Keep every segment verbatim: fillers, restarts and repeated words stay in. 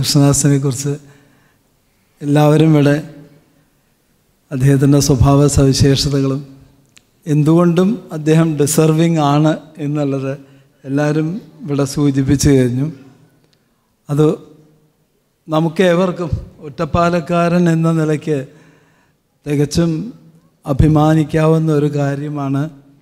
കൃഷ്ണദാസിനെ കുറിച്ച് എല്ലാവരും ഇവിടെ അദ്ദേഹത്തിൻ്റെ സ്വഭാവ സവിശേഷതകളും എന്തുകൊണ്ടും അദ്ദേഹം ഡിസർവിങ് ആണ് എന്നുള്ളത് എല്ലാവരും ഇവിടെ സൂചിപ്പിച്ചു കഴിഞ്ഞു. അത് നമുക്കേവർക്കും ഒറ്റപ്പാലക്കാരൻ എന്ന നിലയ്ക്ക് തികച്ചും അഭിമാനിക്കാവുന്ന ഒരു കാര്യമാണ്.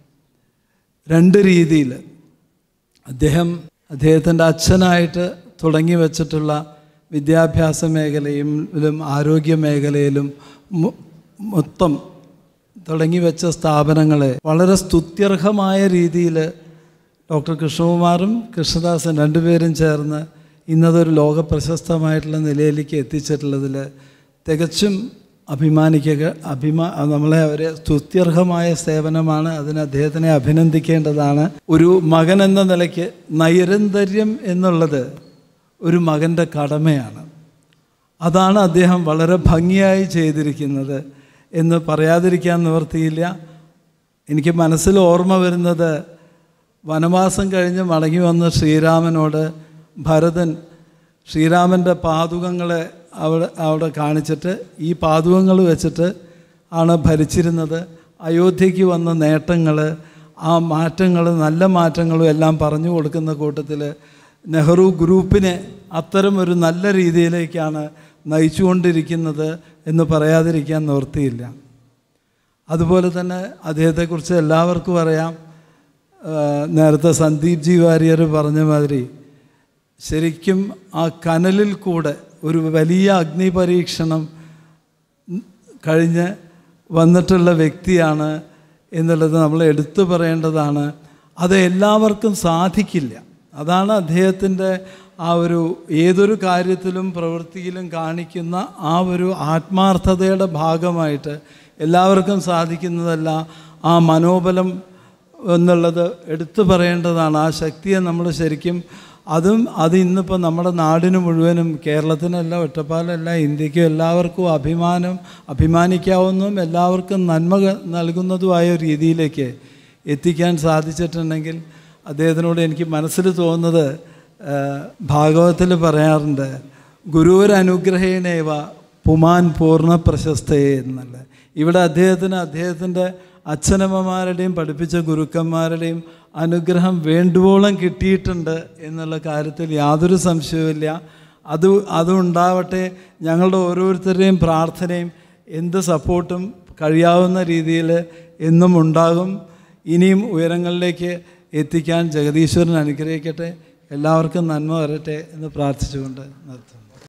രണ്ട് രീതിയിൽ അദ്ദേഹം അദ്ദേഹത്തിൻ്റെ അച്ഛനായിട്ട് തുടങ്ങി വച്ചിട്ടുള്ള വിദ്യാഭ്യാസ മേഖലയിലും ആരോഗ്യ മേഖലയിലും മൊത്തം തുടങ്ങി വെച്ച സ്ഥാപനങ്ങളെ വളരെ സ്തുത്യർഹമായ രീതിയിൽ ഡോക്ടർ കൃഷ്ണകുമാറും കൃഷ്ണദാസും രണ്ടുപേരും ചേർന്ന് ഇന്നതൊരു ലോക പ്രശസ്തമായിട്ടുള്ള നിലയിലേക്ക് എത്തിച്ചിട്ടുള്ളതിൽ തികച്ചും അഭിമാനിക്കുക അഭിമാ നമ്മളെ അവരെ സ്തുത്യർഹമായ സേവനമാണ്. അതിന് അദ്ദേഹത്തിനെ അഭിനന്ദിക്കേണ്ടതാണ്. ഒരു മകൻ എന്ന നിലയ്ക്ക് നൈരന്തര്യം എന്നുള്ളത് ഒരു മകൻ്റെ കടമയാണ്. അതാണ് അദ്ദേഹം വളരെ ഭംഗിയായി ചെയ്തിരിക്കുന്നത് എന്ന് പറയാതിരിക്കാൻ നിവർത്തിയില്ല. എനിക്ക് മനസ്സിൽ ഓർമ്മ വരുന്നത് വനവാസം കഴിഞ്ഞ് മടങ്ങി വന്ന ശ്രീരാമനോട് ഭരതൻ ശ്രീരാമൻ്റെ പാദുകങ്ങളെ അവിടെ അവിടെ കാണിച്ചിട്ട് ഈ പാദുകങ്ങൾ വെച്ചിട്ട് ആണ് ഭരിച്ചിരുന്നത്. അയോധ്യയ്ക്ക് വന്ന നേട്ടങ്ങൾ, ആ മാറ്റങ്ങൾ, നല്ല മാറ്റങ്ങളും എല്ലാം പറഞ്ഞു കൊടുക്കുന്ന കൂട്ടത്തിൽ നെഹ്റു ഗ്രൂപ്പിനെ അത്തരം ഒരു നല്ല രീതിയിലേക്കാണ് നയിച്ചുകൊണ്ടിരിക്കുന്നത് എന്ന് പറയാതിരിക്കാൻ നിവൃത്തിയില്ല. അതുപോലെ തന്നെ അദ്ദേഹത്തെക്കുറിച്ച് എല്ലാവർക്കും അറിയാം. നേരത്തെ സന്ദീപ് ജി വാര്യർ പറഞ്ഞ മാതിരി ശരിക്കും ആ കനലിൽ കൂടെ ഒരു വലിയ അഗ്നി പരീക്ഷണം കഴിഞ്ഞ് വന്നിട്ടുള്ള വ്യക്തിയാണ് എന്നുള്ളത് നമ്മൾ എടുത്തു പറയേണ്ടതാണ്. അത് എല്ലാവർക്കും സാധിക്കില്ല. അതാണ് അദ്ദേഹത്തിൻ്റെ ആ ഒരു ഏതൊരു കാര്യത്തിലും പ്രവൃത്തിയിലും കാണിക്കുന്ന ആ ഒരു ആത്മാർത്ഥതയുടെ ഭാഗമായിട്ട് എല്ലാവർക്കും സാധിക്കുന്നതല്ല. ആ മനോബലം എന്നുള്ളത് എടുത്തു പറയേണ്ടതാണ്. ആ ശക്തിയെ നമ്മൾ ശരിക്കും അതും അത് ഇന്നിപ്പോൾ നമ്മുടെ നാടിന് മുഴുവനും കേരളത്തിനല്ല, ഒറ്റപ്പാലമല്ല, ഇന്ത്യക്കും എല്ലാവർക്കും അഭിമാനം അഭിമാനിക്കാവുന്നതും എല്ലാവർക്കും നന്മ നൽകുന്നതുമായ ഒരു രീതിയിലേക്ക് എത്തിക്കാൻ സാധിച്ചിട്ടുണ്ടെങ്കിൽ അദ്ദേഹത്തിനോട് എനിക്ക് മനസ്സിൽ തോന്നുന്നത് ഭാഗവതത്തിൽ പറയാറുണ്ട്, ഗുരുവരനുഗ്രഹേണേവ പുമാൻ പൂർണ്ണ പ്രശസ്തയെ എന്നുള്ള. ഇവിടെ അദ്ദേഹത്തിന് അദ്ദേഹത്തിൻ്റെ അച്ഛനമ്മമാരുടെയും പഠിപ്പിച്ച ഗുരുക്കന്മാരുടെയും അനുഗ്രഹം വേണ്ടുവോളം കിട്ടിയിട്ടുണ്ട് എന്നുള്ള കാര്യത്തിൽ യാതൊരു സംശയവുമില്ല. അത് അതുണ്ടാവട്ടെ. ഞങ്ങളുടെ ഓരോരുത്തരുടെയും പ്രാർത്ഥനയും എന്ത് സപ്പോർട്ടും കഴിയാവുന്ന രീതിയിൽ എന്നും ഉണ്ടാകും. ഇനിയും ഉയരങ്ങളിലേക്ക് എത്തിക്കാൻ ജഗദീശ്വരൻ അനുഗ്രഹിക്കട്ടെ. എല്ലാവർക്കും നന്മ വരട്ടെ എന്ന് പ്രാർത്ഥിച്ചുകൊണ്ട് നിർത്തുന്നു.